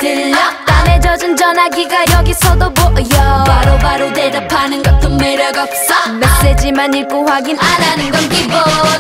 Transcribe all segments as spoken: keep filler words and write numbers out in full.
들려 땀에 젖은 전화기가 여기서도 보여 바로바로 바로 대답하는 것도 매력 없어 메시지만 읽고 확인 안 하는 건 기본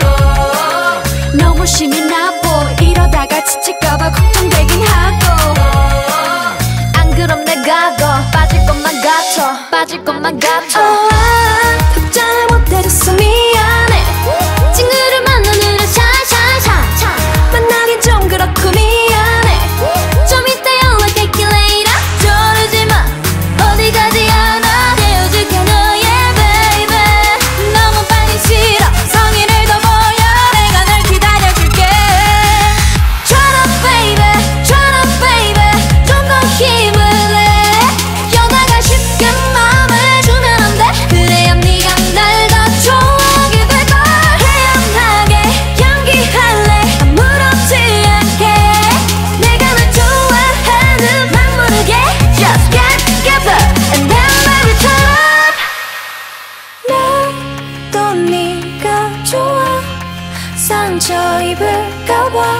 너무 심이 나보 이러다가 지칠까봐 걱정되긴 하고 안 그럼 내가 더 빠질 것만 같아 빠질 것만 같아 oh, 답장을 못해줘서 미안해 친구를 만나느라 샤샤샤 만나기 좀 그렇고 미안해 좀 이따 연락할게 later 저러지마 어디 가지 않아 헤어질게 너의 baby 너무 빨리 싫어 성의를 더 보여 내가 널 기다려줄게 Try to baby Try to baby 좀 더 힘을 내 여자가 쉽게 마음을 주면 안 돼 그래야 네가 날 더 좋아하게 될걸 태연하게 연기할래 아무렇지 않게 내가 널 좋아하는 맘 모르게 Just get together and then baby turn up 나도 네가 좋아 상처 입을까봐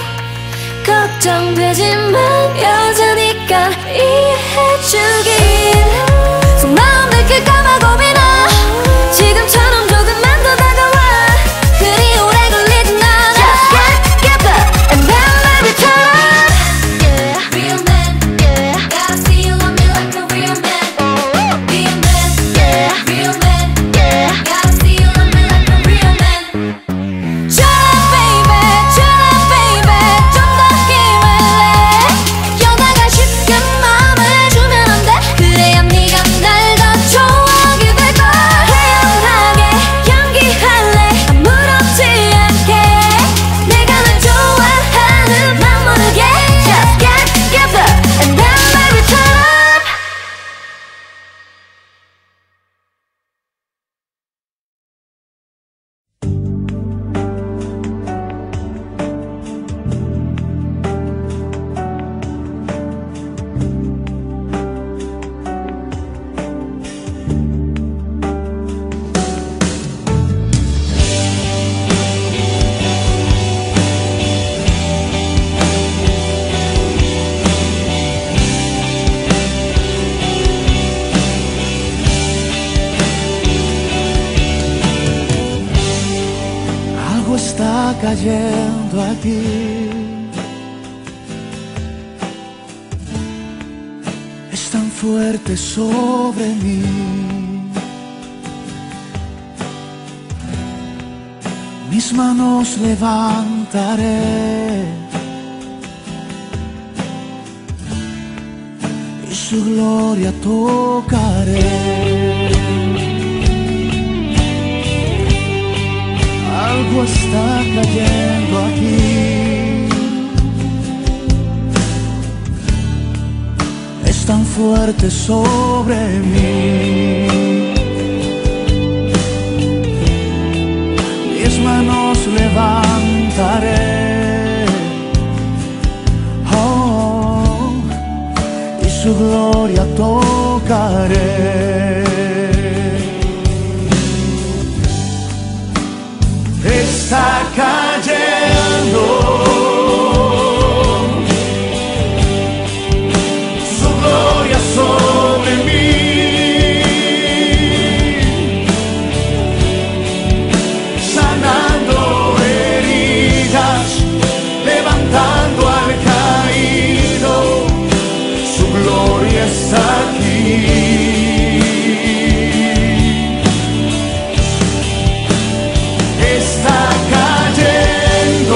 걱정되지만 여자니까 이해해주길 속마음 들킬까봐 고민아 지금처럼 조금만 더 다가와 그리 오래 걸리진 않아 Just get together and then baby turn up yeah. Real man yeah. Gotta see you love me like a real man Real man yeah. Real man yeah. Gotta see you love me like a real man Try to baby Try to baby 좀 더 힘을 내 여자가 쉽게 마음을 주면 안 돼 그래야 네가 날 더 좋아하게 될걸 태연하게 연기할래 아무렇지 않게 내가 널 좋아하는 맘 모르게 Just get together and then baby turn up Algo está cayendo aquí. Es tan fuerte sobre mí. Mis manos levantaré y su gloria tocaré. Algo está cayendo aquí. Es tan fuerte sobre mí. Mis manos levantaré. Oh, y su gloria tocaré. Está cayendo su gloria sobre mí, sanando heridas, levantando al caído, su gloria está aquí. Está cayendo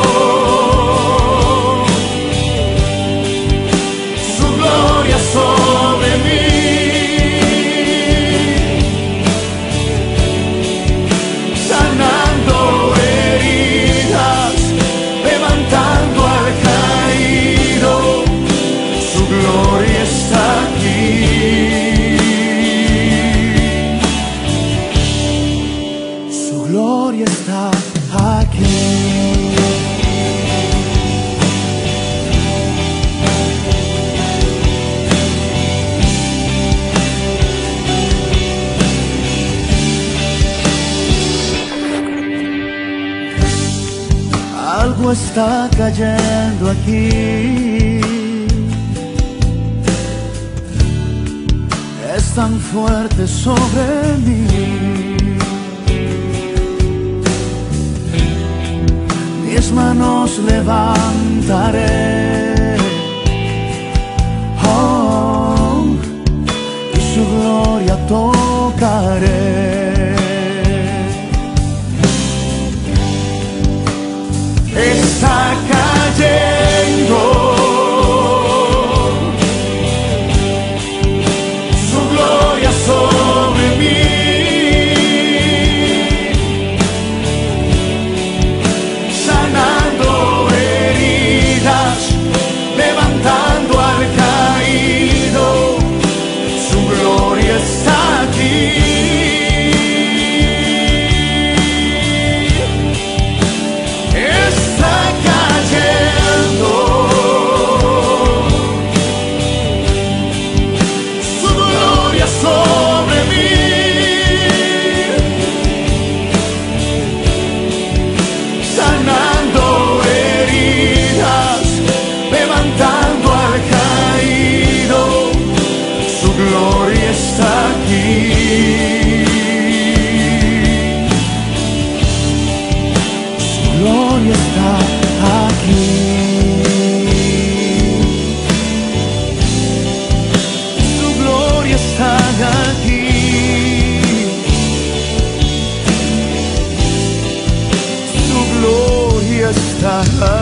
su gloria sobre mí, sanando heridas, levantando al caído, su gloria está aquí. Su gloria está aquí. Algo está cayendo aquí. tan fuerte sobre mí. Mis manos levantaré, oh, y su gloria tocaré. Está cayendo su gloria sobre mí, sanando heridas, levantando al caído. Su gloria está aquí. Está